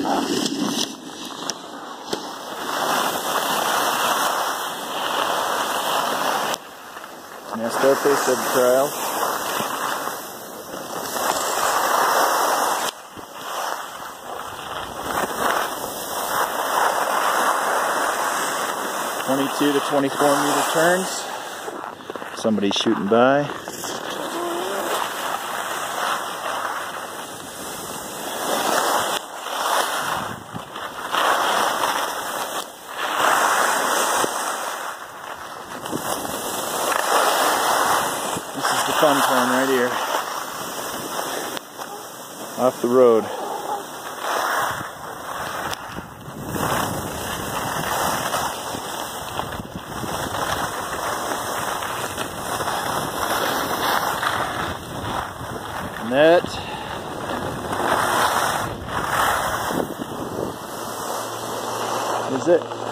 NASTAR Pacesetter trial. (22 to 24 meter turns). Somebody's shooting by. This is the fun turn right here. Off the road. And that is it.